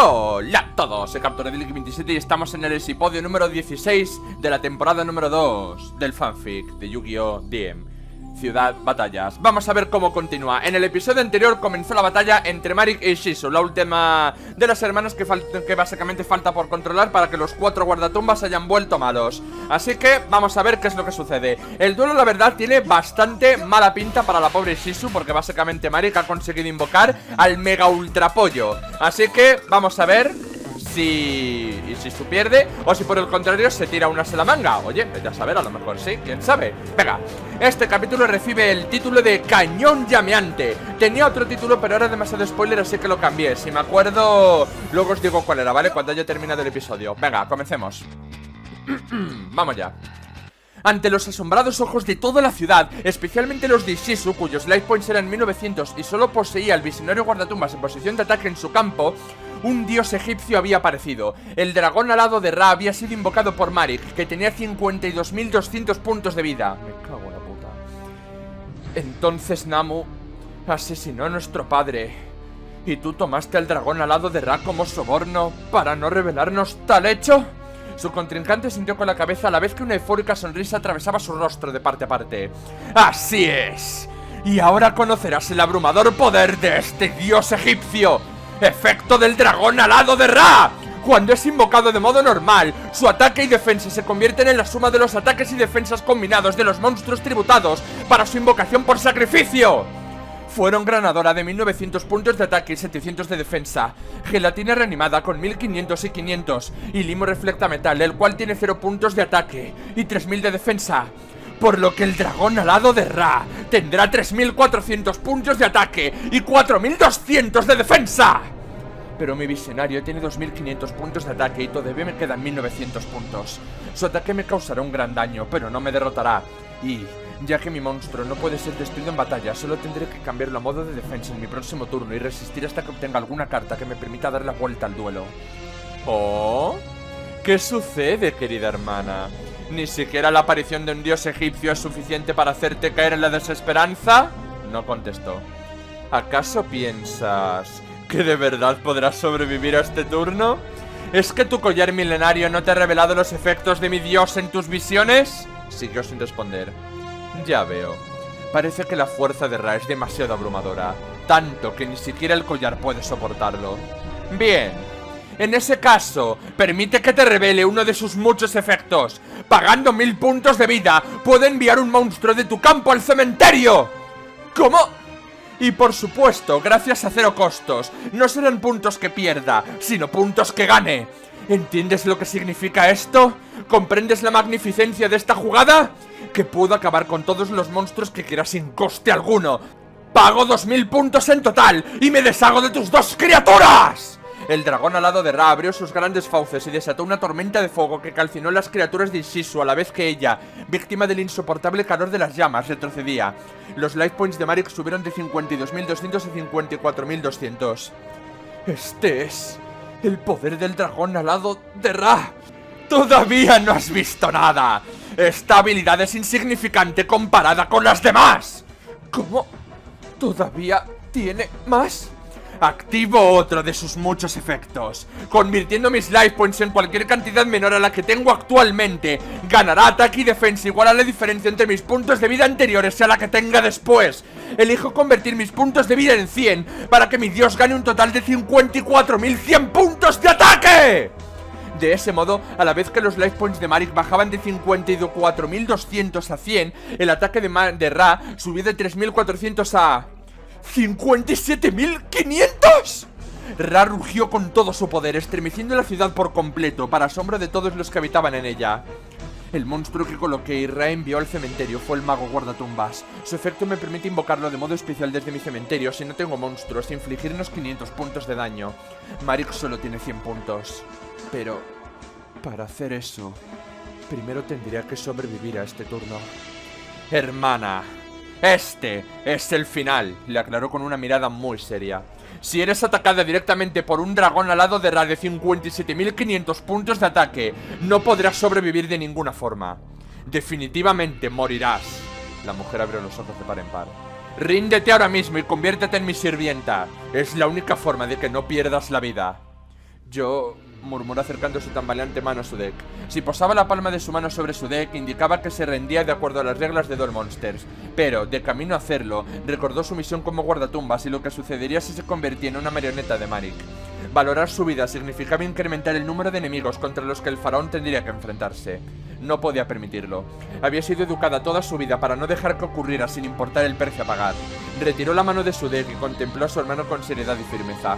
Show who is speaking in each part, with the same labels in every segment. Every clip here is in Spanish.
Speaker 1: Hola a todos, soy CapturaDeLink27 y estamos en el episodio número 16 de la temporada número 2 del fanfic de Yu-Gi-Oh! DM Ciudad Batallas. Vamos a ver cómo continúa. En el episodio anterior comenzó la batalla entre Marik y Shizu, la última de las hermanas que básicamente falta por controlar para que los 4 guardatumbas hayan vuelto malos. Así que vamos a ver qué es lo que sucede. El duelo, la verdad, tiene bastante mala pinta para la pobre Shizu, porque básicamente Marik ha conseguido invocar al mega ultra pollo. Así que vamos a ver si Shizu pierde o si por el contrario se tira una salamanga. Oye, vete a saber, a lo mejor sí, quién sabe. Venga, este capítulo recibe el título de Cañón Llameante. Tenía otro título pero era demasiado spoiler, así que lo cambié. Si me acuerdo, luego os digo cuál era, ¿vale? Cuando haya terminado el episodio. Venga, comencemos. Vamos ya. Ante los asombrados ojos de toda la ciudad, especialmente los de Shizu, cuyos life points eran 1900 y solo poseía el visionario guardatumbas en posición de ataque en su campo, un dios egipcio había aparecido. El dragón alado de Ra había sido invocado por Marik, que tenía 52.200 puntos de vida. Me cago en la puta. Entonces Namu asesinó a nuestro padre. ¿Y tú tomaste al dragón alado de Ra como soborno para no revelarnos tal hecho? Su contrincante sintió con la cabeza a la vez que una eufórica sonrisa atravesaba su rostro de parte a parte. ¡Así es! Y ahora conocerás el abrumador poder de este dios egipcio. ¡Efecto del dragón alado de Ra! Cuando es invocado de modo normal, su ataque y defensa se convierten en la suma de los ataques y defensas combinados de los monstruos tributados para su invocación por sacrificio. Fueron granadora de 1900 puntos de ataque y 700 de defensa, gelatina reanimada con 1500 y 500, y limo reflecta metal, el cual tiene 0 puntos de ataque y 3000 de defensa. Por lo que el dragón alado de Ra tendrá 3400 puntos de ataque y 4200 de defensa. Pero mi visionario tiene 2500 puntos de ataque y todavía me quedan 1900 puntos. Su ataque me causará un gran daño, pero no me derrotará. Y ya que mi monstruo no puede ser destruido en batalla, solo tendré que cambiarlo a modo de defensa en mi próximo turno y resistir hasta que obtenga alguna carta que me permita dar la vuelta al duelo. ¿Oh? ¿Qué sucede, querida hermana? ¿Ni siquiera la aparición de un dios egipcio es suficiente para hacerte caer en la desesperanza? No contestó. ¿Acaso piensas que de verdad podrás sobrevivir a este turno? ¿Es que tu collar milenario no te ha revelado los efectos de mi dios en tus visiones? Siguió sin responder. Ya veo. Parece que la fuerza de Ra es demasiado abrumadora, tanto que ni siquiera el collar puede soportarlo. Bien. En ese caso, permite que te revele uno de sus muchos efectos. Pagando 1000 puntos de vida, puedo enviar un monstruo de tu campo al cementerio. ¿Cómo? Y por supuesto, gracias a 0 costos. No serán puntos que pierda, sino puntos que gane. ¿Entiendes lo que significa esto? ¿Comprendes la magnificencia de esta jugada? Que puedo acabar con todos los monstruos que quiera sin coste alguno. Pago 2000 puntos en total y me deshago de tus 2 criaturas. El dragón alado de Ra abrió sus grandes fauces y desató una tormenta de fuego que calcinó las criaturas de Shizu a la vez que ella, víctima del insoportable calor de las llamas, retrocedía. Los life points de Marik subieron de 52.200 a 54.200. Este es el poder del dragón alado de Ra. ¡Todavía no has visto nada! Esta habilidad es insignificante comparada con las demás. ¿Cómo? ¿Todavía tiene más? Activo otro de sus muchos efectos, convirtiendo mis life points en cualquier cantidad menor a la que tengo actualmente. Ganará ataque y defensa igual a la diferencia entre mis puntos de vida anteriores y a la que tenga después. Elijo convertir mis puntos de vida en 100 para que mi dios gane un total de 54.100 puntos de ataque. De ese modo, a la vez que los life points de Marik bajaban de 54.200 a 100, el ataque de Ra subió de 3.400 a 57.500. Ra rugió con todo su poder, estremeciendo la ciudad por completo, para asombro de todos los que habitaban en ella. El monstruo que coloqué y Ra envió al cementerio fue el mago guardatumbas. Su efecto me permite invocarlo de modo especial desde mi cementerio si no tengo monstruos e infligirnos 500 puntos de daño. Marik solo tiene 100 puntos. Pero para hacer eso, primero tendría que sobrevivir a este turno. Hermana, este es el final, le aclaró con una mirada muy seria. Si eres atacada directamente por un dragón alado de Ra de 57.500 puntos de ataque, no podrás sobrevivir de ninguna forma. Definitivamente morirás. La mujer abrió los ojos de par en par. Ríndete ahora mismo y conviértete en mi sirvienta. Es la única forma de que no pierdas la vida. Yo... murmuró acercando su tambaleante mano a su deck. Si posaba la palma de su mano sobre su deck, indicaba que se rendía de acuerdo a las reglas de Duel Monsters. Pero, de camino a hacerlo, recordó su misión como guardatumbas y lo que sucedería si se convertía en una marioneta de Marik. Valorar su vida significaba incrementar el número de enemigos contra los que el faraón tendría que enfrentarse. No podía permitirlo. Había sido educada toda su vida para no dejar que ocurriera sin importar el precio a pagar. Retiró la mano de su deck y contempló a su hermano con seriedad y firmeza.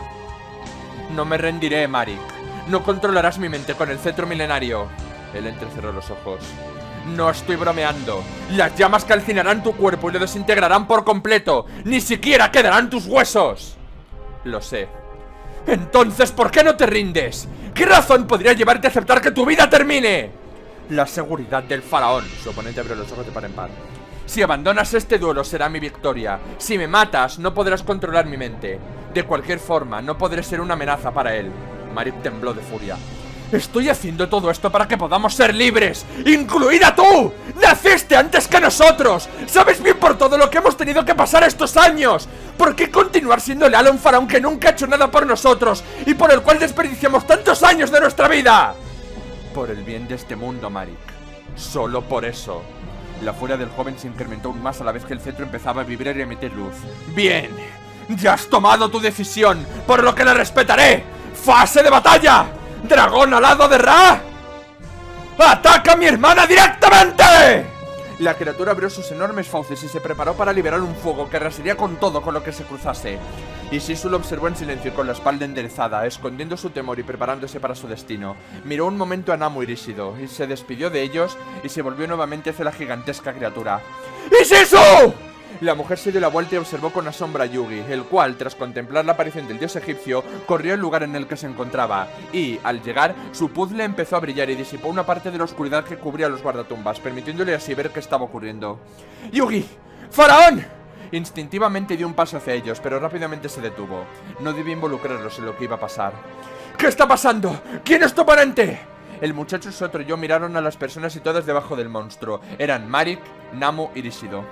Speaker 1: No me rendiré, Marik. No controlarás mi mente con el cetro milenario. Él entrecerró los ojos. No estoy bromeando. Las llamas calcinarán tu cuerpo y lo desintegrarán por completo. Ni siquiera quedarán tus huesos. Lo sé. Entonces, ¿por qué no te rindes? ¿Qué razón podría llevarte a aceptar que tu vida termine? La seguridad del faraón. Su oponente abrió los ojos de par en par. Si abandonas este duelo será mi victoria. Si me matas, no podrás controlar mi mente. De cualquier forma, no podré ser una amenaza para él. Marik tembló de furia. Estoy haciendo todo esto para que podamos ser libres, ¡incluida tú! ¡Naciste antes que nosotros! ¡Sabes bien por todo lo que hemos tenido que pasar estos años! ¿Por qué continuar siendo leal a un faraón que nunca ha hecho nada por nosotros y por el cual desperdiciamos tantos años de nuestra vida? Por el bien de este mundo, Marik. Solo por eso. La furia del joven se incrementó aún más a la vez que el cetro empezaba a vibrar y a emitir luz. ¡Bien! ¡Ya has tomado tu decisión! ¡Por lo que la respetaré! ¡Fase de batalla! ¡Dragón alado de Ra! ¡Ataca a mi hermana directamente! La criatura abrió sus enormes fauces y se preparó para liberar un fuego que arrasaría con todo con lo que se cruzase. Y Sisu lo observó en silencio con la espalda enderezada, escondiendo su temor y preparándose para su destino. Miró un momento a Namu y Rishido, y se despidió de ellos y se volvió nuevamente hacia la gigantesca criatura. ¡Y Sisu! La mujer se dio la vuelta y observó con asombro a Yugi, el cual, tras contemplar la aparición del dios egipcio, corrió al lugar en el que se encontraba, y, al llegar, su puzzle empezó a brillar y disipó una parte de la oscuridad que cubría los guardatumbas, permitiéndole así ver qué estaba ocurriendo. ¡Yugi! ¡Faraón! Instintivamente dio un paso hacia ellos, pero rápidamente se detuvo. No debía involucrarlos en lo que iba a pasar. ¿Qué está pasando? ¿Quién es tu oponente? El muchacho y su otro yo miraron a las personas situadas debajo del monstruo. Eran Marik, Namu y Rishido.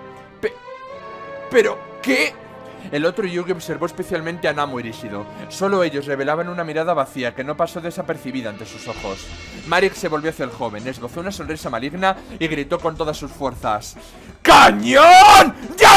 Speaker 1: ¿Pero qué? El otro Yugi observó especialmente a Namu y Rishido. Solo ellos revelaban una mirada vacía que no pasó desapercibida ante sus ojos. Marik se volvió hacia el joven, esbozó una sonrisa maligna y gritó con todas sus fuerzas: ¡Cañón!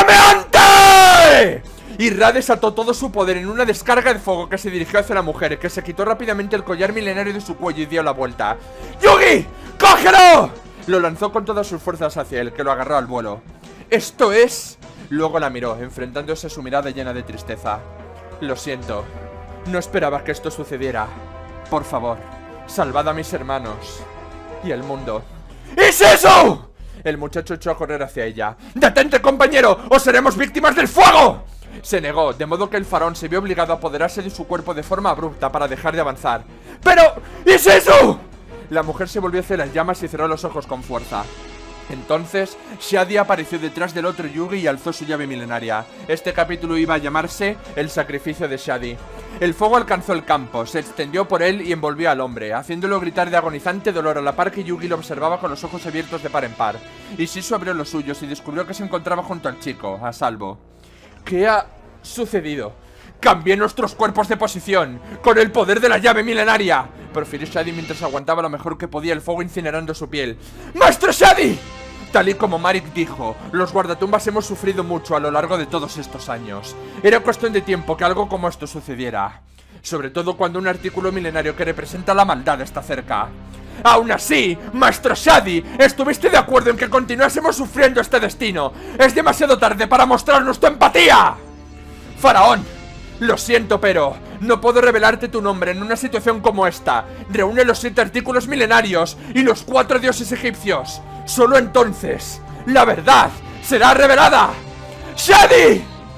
Speaker 1: ¡Llameante! Y Ra desató todo su poder en una descarga de fuego que se dirigió hacia la mujer, que se quitó rápidamente el collar milenario de su cuello y dio la vuelta. ¡Yugi! ¡Cógelo! Lo lanzó con todas sus fuerzas hacia él, que lo agarró al vuelo. ¡Esto es...! Luego la miró, enfrentándose a su mirada llena de tristeza. Lo siento. No esperaba que esto sucediera. Por favor, salvad a mis hermanos y el mundo. ¿Es eso? El muchacho echó a correr hacia ella. ¡Detente, compañero! ¡O seremos víctimas del fuego! Se negó, de modo que el faraón se vio obligado a apoderarse de su cuerpo de forma abrupta para dejar de avanzar. ¡Pero! ¿Es eso? La mujer se volvió hacia las llamas y cerró los ojos con fuerza. Entonces, Shadi apareció detrás del otro Yugi y alzó su llave milenaria. Este capítulo iba a llamarse El sacrificio de Shadi. El fuego alcanzó el campo, se extendió por él y envolvió al hombre, haciéndolo gritar de agonizante dolor a la par que Yugi lo observaba con los ojos abiertos de par en par. Y Sisu abrió los suyos y descubrió que se encontraba junto al chico, a salvo. ¿Qué ha sucedido? ¡Cambié nuestros cuerpos de posición! ¡Con el poder de la llave milenaria! Profirió Shadi mientras aguantaba lo mejor que podía el fuego incinerando su piel. ¡Maestro Shadi! Tal y como Marik dijo, los guardatumbas hemos sufrido mucho a lo largo de todos estos años. Era cuestión de tiempo que algo como esto sucediera. Sobre todo cuando un artículo milenario que representa la maldad está cerca. Aún así, Maestro Shadi, ¿estuviste de acuerdo en que continuásemos sufriendo este destino? Es demasiado tarde para mostrarnos tu empatía. Faraón, lo siento, pero no puedo revelarte tu nombre en una situación como esta. Reúne los 7 artículos milenarios y los 4 dioses egipcios. Solo entonces la verdad será revelada. ¡Shadi!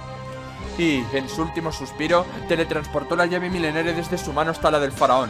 Speaker 1: Y, en su último suspiro, teletransportó la llave milenaria desde su mano hasta la del faraón.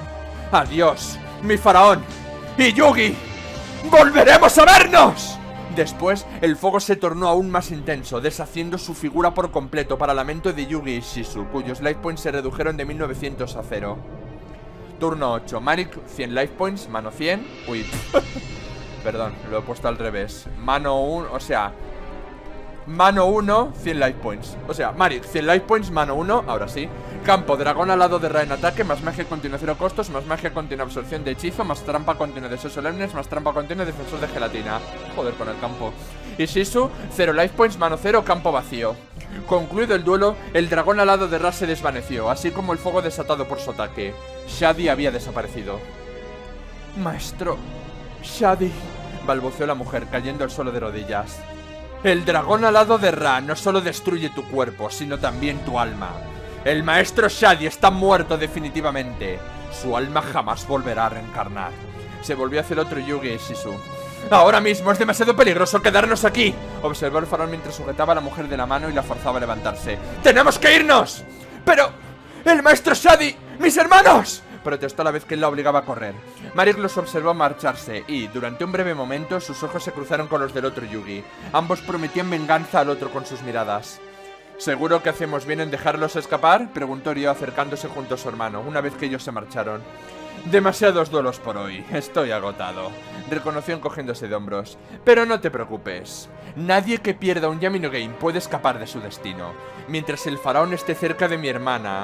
Speaker 1: ¡Adiós, mi faraón! ¡Y Yugi! ¡Volveremos a vernos! Después, el fuego se tornó aún más intenso, deshaciendo su figura por completo para lamento de Yugi y Sisu, cuyos life points se redujeron de 1900 a 0. Turno 8. Marik, 100 life points, mano 100. Uy, perdón, lo he puesto al revés. Mano 1, o sea, mano 1, 100 life points. O sea, Marik, 100 life points, mano 1, ahora sí. Campo, dragón alado de Ra en ataque, más magia continua 0 costos, más magia continua absorción de hechizo, más trampa continua de deseos solemnes, más trampa continua defensor de gelatina. Joder con el campo. Y Shisu, 0 life points, mano 0, campo vacío. Concluido el duelo, el dragón alado de Ra se desvaneció, así como el fuego desatado por su ataque. Shadi había desaparecido. Maestro Shadi, balbuceó la mujer, cayendo al suelo de rodillas. El dragón alado de Ra no solo destruye tu cuerpo, sino también tu alma. El maestro Shadi está muerto definitivamente. Su alma jamás volverá a reencarnar. Se volvió hacia el otro Yugi y Shisu. Ahora mismo es demasiado peligroso quedarnos aquí, observó el faraón mientras sujetaba a la mujer de la mano y la forzaba a levantarse. ¡Tenemos que irnos! ¡Pero! ¡El maestro Shadi! ¡Mis hermanos!, protestó a la vez que él la obligaba a correr. Marik los observó marcharse y, durante un breve momento, sus ojos se cruzaron con los del otro Yugi. Ambos prometían venganza al otro con sus miradas. ¿Seguro que hacemos bien en dejarlos escapar?, preguntó Ryo acercándose junto a su hermano, una vez que ellos se marcharon. Demasiados duelos por hoy, estoy agotado, reconoció encogiéndose de hombros. Pero no te preocupes, nadie que pierda un Yamino Game puede escapar de su destino. Mientras el faraón esté cerca de mi hermana,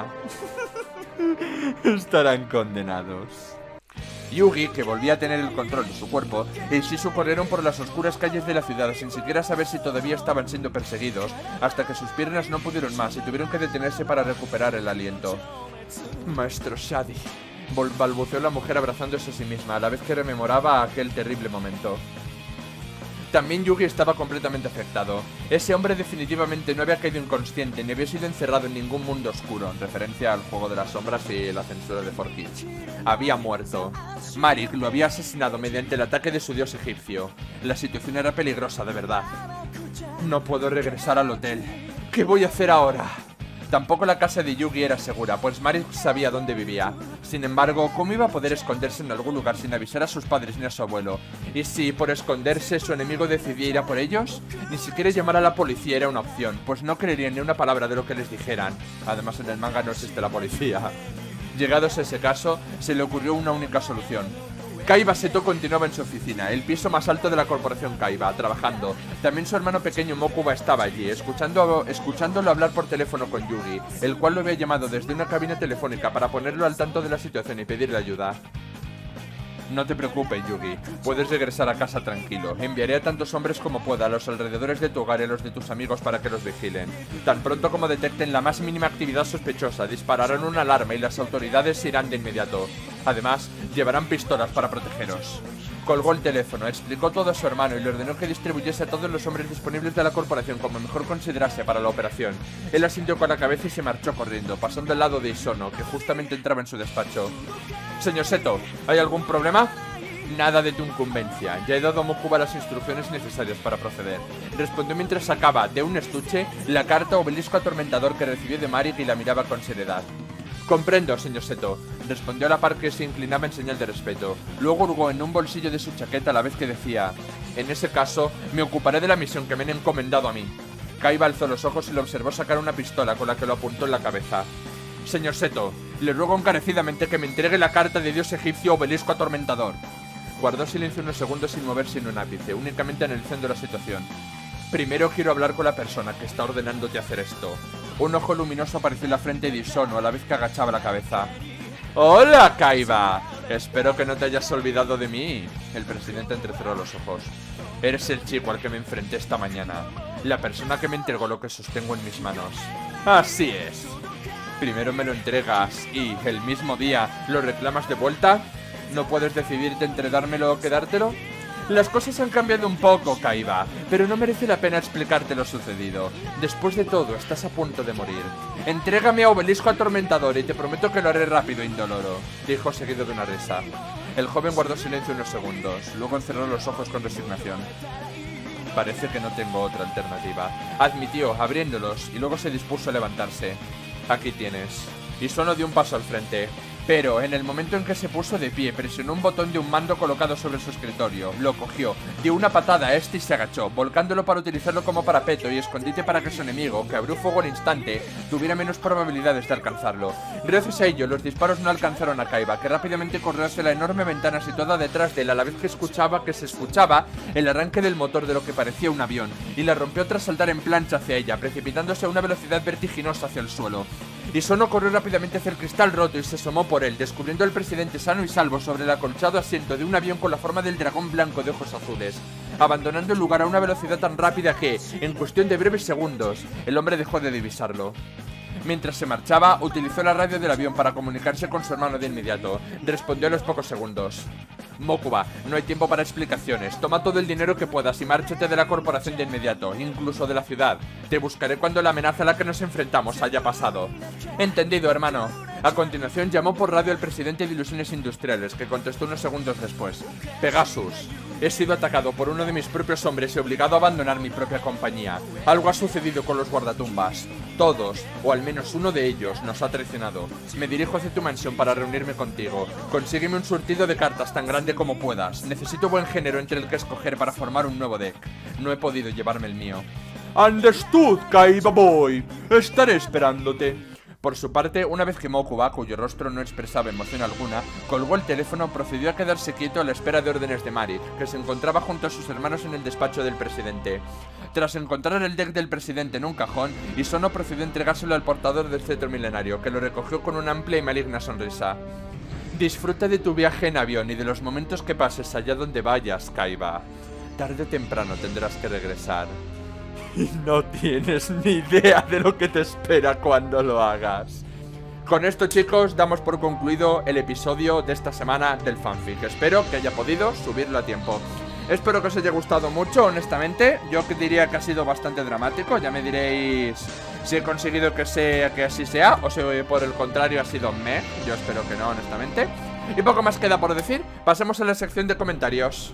Speaker 1: estarán condenados. Yugi, que volvía a tener el control de su cuerpo, y Shisu corrieron por las oscuras calles de la ciudad sin siquiera saber si todavía estaban siendo perseguidos, hasta que sus piernas no pudieron más y tuvieron que detenerse para recuperar el aliento. Maestro Shadi, balbuceó la mujer abrazándose a sí misma, a la vez que rememoraba aquel terrible momento. También Yugi estaba completamente afectado. Ese hombre definitivamente no había caído inconsciente ni había sido encerrado en ningún mundo oscuro, en referencia al juego de las sombras y la censura de 4Kids. Había muerto. Marik lo había asesinado mediante el ataque de su dios egipcio. La situación era peligrosa, de verdad. No puedo regresar al hotel. ¿Qué voy a hacer ahora? Tampoco la casa de Yugi era segura, pues Marik sabía dónde vivía. Sin embargo, ¿cómo iba a poder esconderse en algún lugar sin avisar a sus padres ni a su abuelo? ¿Y si, por esconderse, su enemigo decidía ir a por ellos? Ni siquiera llamar a la policía era una opción, pues no creerían ni una palabra de lo que les dijeran. Además, en el manga no existe la policía. Llegados a ese caso, se le ocurrió una única solución. Kaiba Seto continuaba en su oficina, el piso más alto de la corporación Kaiba, trabajando. También su hermano pequeño Mokuba estaba allí, escuchándolo hablar por teléfono con Yugi, el cual lo había llamado desde una cabina telefónica para ponerlo al tanto de la situación y pedirle ayuda. No te preocupes, Yugi, puedes regresar a casa tranquilo. Enviaré a tantos hombres como pueda a los alrededores de tu hogar y a los de tus amigos para que los vigilen. Tan pronto como detecten la más mínima actividad sospechosa, dispararán una alarma y las autoridades irán de inmediato. Además, llevarán pistolas para protegeros. Colgó el teléfono, explicó todo a su hermano y le ordenó que distribuyese a todos los hombres disponibles de la corporación como mejor considerase para la operación. Él asintió con la cabeza y se marchó corriendo, pasando al lado de Isono, que justamente entraba en su despacho. Señor Seto, ¿hay algún problema? Nada de tu incumbencia, ya he dado a Mokuba las instrucciones necesarias para proceder, respondió mientras sacaba de un estuche la carta Obelisco Atormentador que recibió de Marik y la miraba con seriedad. Comprendo, señor Seto, respondió a la par que se inclinaba en señal de respeto. Luego hurgó en un bolsillo de su chaqueta a la vez que decía: en ese caso, me ocuparé de la misión que me han encomendado a mí. Kaiba alzó los ojos y lo observó sacar una pistola con la que lo apuntó en la cabeza. Señor Seto, le ruego encarecidamente que me entregue la carta de dios egipcio Obelisco Atormentador. Guardó silencio unos segundos sin moverse ni un ápice, únicamente analizando la situación. Primero quiero hablar con la persona que está ordenándote hacer esto. Un ojo luminoso apareció en la frente de Isono a la vez que agachaba la cabeza. ¡Hola, Kaiba! Espero que no te hayas olvidado de mí. El presidente entrecerró los ojos. Eres el chico al que me enfrenté esta mañana. La persona que me entregó lo que sostengo en mis manos. Así es. Primero me lo entregas y, el mismo día, ¿lo reclamas de vuelta? ¿No puedes decidirte entre dármelo o quedártelo? Las cosas han cambiado un poco, Kaiba, pero no merece la pena explicarte lo sucedido. Después de todo, estás a punto de morir. Entrégame a Obelisco Atormentador y te prometo que lo haré rápido e indoloro, dijo seguido de una risa. El joven guardó silencio unos segundos, luego encerró los ojos con resignación. Parece que no tengo otra alternativa, admitió, abriéndolos, y luego se dispuso a levantarse. Aquí tienes. Y solo dio un paso al frente. Pero, en el momento en que se puso de pie, presionó un botón de un mando colocado sobre su escritorio, lo cogió, dio una patada a este y se agachó, volcándolo para utilizarlo como parapeto y escondite para que su enemigo, que abrió fuego al instante, tuviera menos probabilidades de alcanzarlo. Gracias a ello, los disparos no alcanzaron a Kaiba, que rápidamente corrió hacia la enorme ventana situada detrás de él, a la vez que se escuchaba el arranque del motor de lo que parecía un avión, y la rompió tras saltar en plancha hacia ella, precipitándose a una velocidad vertiginosa hacia el suelo. Isono corrió rápidamente hacia el cristal roto y se asomó por él, descubriendo al presidente sano y salvo sobre el acolchado asiento de un avión con la forma del dragón blanco de ojos azules, abandonando el lugar a una velocidad tan rápida que, en cuestión de breves segundos, el hombre dejó de divisarlo. Mientras se marchaba, utilizó la radio del avión para comunicarse con su hermano de inmediato. Respondió a los pocos segundos. Mokuba, no hay tiempo para explicaciones. Toma todo el dinero que puedas y márchate de la corporación de inmediato, incluso de la ciudad. Te buscaré cuando la amenaza a la que nos enfrentamos haya pasado. Entendido, hermano. A continuación llamó por radio al presidente de Ilusiones Industriales, que contestó unos segundos después. Pegasus. He sido atacado por uno de mis propios hombres y obligado a abandonar mi propia compañía. Algo ha sucedido con los guardatumbas. Todos, o al menos uno de ellos, nos ha traicionado. Me dirijo hacia tu mansión para reunirme contigo. Consígueme un surtido de cartas tan grande como puedas. Necesito buen género entre el que escoger para formar un nuevo deck. No he podido llevarme el mío. Understood, Kaiba Boy. Estaré esperándote. Por su parte, una vez que Mokuba, cuyo rostro no expresaba emoción alguna, colgó el teléfono, procedió a quedarse quieto a la espera de órdenes de Mari, que se encontraba junto a sus hermanos en el despacho del presidente. Tras encontrar el deck del presidente en un cajón, Isono procedió a entregárselo al portador del cetro milenario, que lo recogió con una amplia y maligna sonrisa. Disfruta de tu viaje en avión y de los momentos que pases allá donde vayas, Kaiba. Tarde o temprano tendrás que regresar. Y no tienes ni idea de lo que te espera cuando lo hagas. Con esto, chicos, damos por concluido el episodio de esta semana del fanfic. Espero que haya podido subirlo a tiempo. Espero que os haya gustado mucho, honestamente. Yo diría que ha sido bastante dramático. Ya me diréis si he conseguido que así sea, o si por el contrario ha sido meh. Yo espero que no, honestamente. Y poco más queda por decir. Pasemos a la sección de comentarios.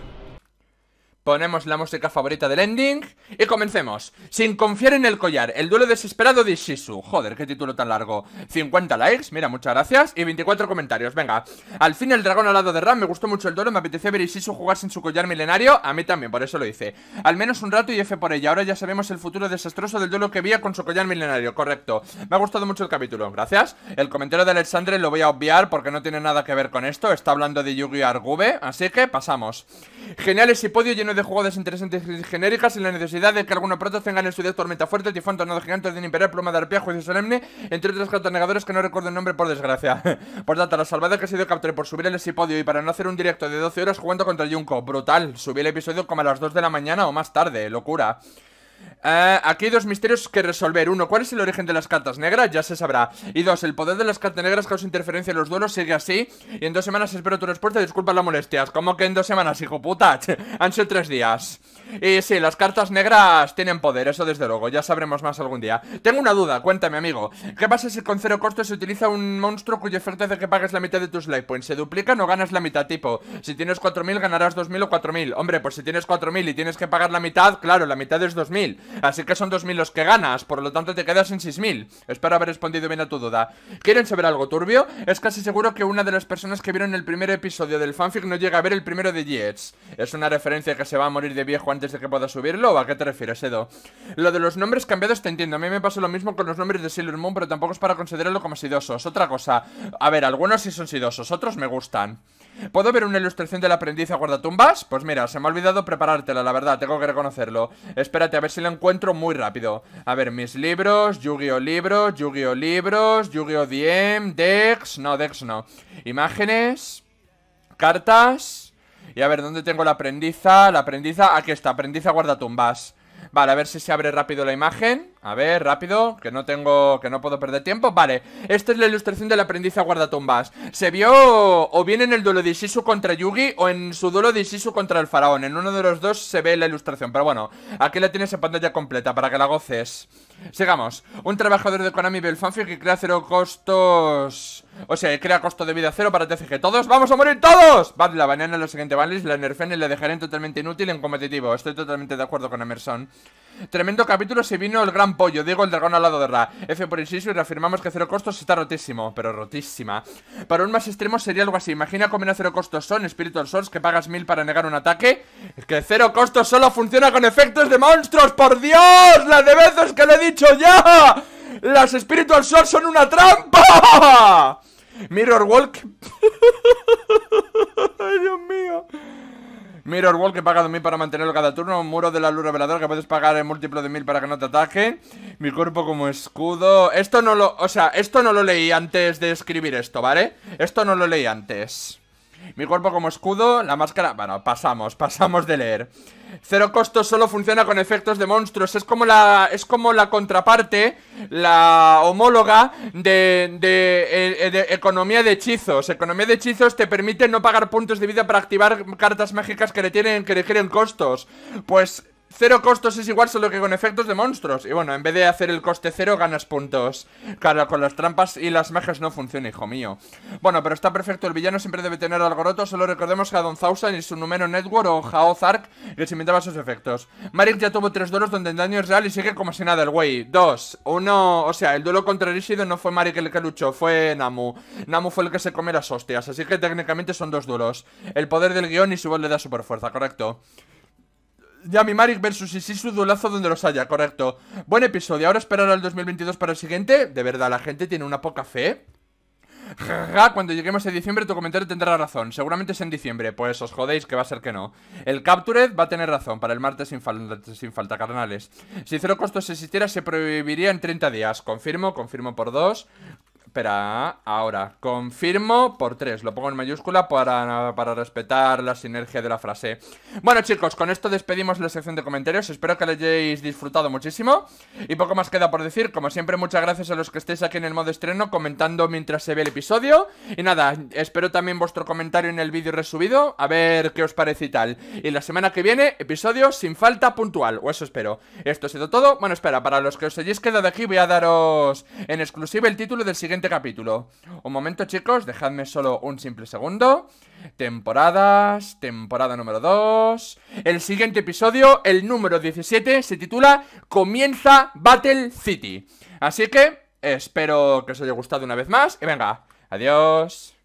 Speaker 1: Ponemos la música favorita del ending y comencemos. Sin confiar en el collar, el duelo desesperado de Ishizu. Joder, qué título tan largo. 50 likes, mira, muchas gracias. Y 24 comentarios, venga. Al fin el dragón al lado de Ram, me gustó mucho el duelo. Me apetecía ver a Ishizu jugar sin su collar milenario. A mí también, por eso lo hice. Al menos un rato y F por ella. Ahora ya sabemos el futuro desastroso del duelo que había con su collar milenario, correcto. Me ha gustado mucho el capítulo, gracias. El comentario de Alexandre lo voy a obviar porque no tiene nada que ver con esto. Está hablando de Yu-Gi-Oh! Argube, así que pasamos. Genial ese podio lleno de jugadas interesantes y genéricas, sin la necesidad de que algunos protos tengan en su deck Tormenta Fuerte, Tifón, Tornado Gigante, Orden Imperial, Pluma de Arpía, Juicio Solemne, entre otras cartas negadoras que no recuerdo el nombre por desgracia. Por tanto, la salvada que ha sido capturé por subir el Esipodio y para no hacer un directo de 12 horas jugando contra Junko. Brutal, subí el episodio como a las 2 de la mañana o más tarde, locura. Aquí hay dos misterios que resolver. Uno, ¿cuál es el origen de las cartas negras? Ya se sabrá. Y dos, el poder de las cartas negras causa interferencia en los duelos. Sigue así. Y en 2 semanas espero tu respuesta. Disculpa las molestias. ¿Cómo que en 2 semanas, hijo puta? Han sido 3 días. Y sí, las cartas negras tienen poder, eso desde luego. Ya sabremos más algún día. Tengo una duda, cuéntame, amigo. ¿Qué pasa si con 0 costo se utiliza un monstruo cuyo efecto hace que pagues la mitad de tus life points? ¿Se duplican o ganas la mitad? Tipo, si tienes 4000 ganarás 2000 o 4000. Hombre, pues si tienes 4000 y tienes que pagar la mitad, claro, la mitad es 2000. Así que son 2000 los que ganas, por lo tanto te quedas en 6000. Espero haber respondido bien a tu duda. ¿Quieren saber algo turbio? Es casi seguro que una de las personas que vieron el primer episodio del fanfic no llega a ver el primero de Jets. ¿Es una referencia que se va a morir de viejo antes de que pueda subirlo o a qué te refieres, Edo? Lo de los nombres cambiados te entiendo. A mí me pasó lo mismo con los nombres de Sailor Moon, pero tampoco es para considerarlo como sidosos. Otra cosa, a ver, algunos sí son sidosos, otros me gustan. ¿Puedo ver una ilustración del aprendiz a guardatumbas? Pues mira, se me ha olvidado preparártela, la verdad, tengo que reconocerlo. Espérate, a ver si la encuentro muy rápido. A ver, mis libros, Yu-Gi-Oh! Libros, Yu-Gi-Oh! Libros, Yu-Gi-Oh! DM, Dex, no, imágenes, cartas. Y a ver, ¿dónde tengo la aprendiza? La aprendiza, aquí está, aprendiza guardatumbas. Vale, a ver si se abre rápido la imagen. A ver, rápido, que no puedo perder tiempo. Vale, esta es la ilustración del aprendiz a guardatumbas. Se vio o bien en el duelo de Ishizu contra Yugi o en su duelo de Ishizu contra el faraón. En uno de los dos se ve la ilustración, pero bueno, aquí la tienes en pantalla completa para que la goces. Sigamos. Un trabajador de Konami ve el fanfic que crea 0 costos. O sea, crea costo de vida 0 para TCG. ¿Todos? ¡Vamos a morir todos! Vale, la banean en lo siguiente, ¿vale? La nerfean y la dejarán totalmente inútil en competitivo. Estoy totalmente de acuerdo con Emerson. Tremendo capítulo, se vino el gran pollo, digo el dragón al lado de Ra. F por Ishizu y reafirmamos que 0 costos está rotísimo, pero rotísima. Para un más extremo sería algo así. Imagina combinar 0 costos son Spiritual Souls que pagas 1000 para negar un ataque. Que 0 costos solo funciona con efectos de monstruos, por Dios, las de veces que lo he dicho ya. Las Spiritual Souls son una trampa. Mirror Walk. Ay, Dios mío. Mirror Wall que paga 2000 para mantenerlo cada turno. Un muro de la luz revelador que puedes pagar en múltiplo de 1000 para que no te ataquen. Mi cuerpo como escudo. Esto no lo... O sea, esto no lo leí antes de escribir esto, ¿vale? Esto no lo leí antes. Mi cuerpo como escudo. La máscara... Bueno, pasamos de leer. Cero costo, solo funciona con efectos de monstruos. Es como la contraparte, la homóloga de economía de hechizos. Economía de hechizos te permite no pagar puntos de vida para activar cartas mágicas que requieren costos. Pues cero costos es igual solo que con efectos de monstruos. Y bueno, en vez de hacer el coste cero ganas puntos. Claro, con las trampas y las magias no funciona, hijo mío. Bueno, pero está perfecto, el villano siempre debe tener algo roto. Solo recordemos que a Don Thousand y su número Network o Hao Zark que se inventaba sus efectos. Marik ya tuvo 3 duelos donde el daño es real y sigue como si nada el güey. 2, 1, o sea, el duelo contra Rishido no fue Marik el que luchó, fue Namu. Namu fue el que se comió las hostias, así que técnicamente son 2 duelos. El poder del guión y su voz le da super fuerza, correcto. Yami Marik versus Isisu, duelazo donde los haya, correcto. Buen episodio, ahora esperar al 2022 para el siguiente. De verdad, la gente tiene una poca fe. Cuando lleguemos a diciembre tu comentario tendrá razón. Seguramente es en diciembre, pues os jodéis que va a ser que no. El Captured va a tener razón, para el martes sin falta, carnales. Si cero costos existiera se prohibiría en 30 días. Confirmo por 2. Espera, ahora, confirmo por 3, lo pongo en mayúscula para respetar la sinergia de la frase. Bueno chicos, con esto despedimos la sección de comentarios, espero que lo hayáis disfrutado muchísimo. Y poco más queda por decir, como siempre muchas gracias a los que estéis aquí en el modo estreno comentando mientras se ve el episodio. Y nada, espero también vuestro comentario en el vídeo resubido, a ver qué os parece y tal. Y la semana que viene, episodio sin falta puntual, o eso espero. Esto ha sido todo, bueno espera, para los que os hayáis quedado aquí voy a daros en exclusiva el título del siguiente capítulo. Un momento chicos, dejadme solo un simple segundo. Temporadas, temporada número 2. El siguiente episodio, el número 17, se titula Comienza Battle City. Así que espero que os haya gustado una vez más. Y venga, adiós.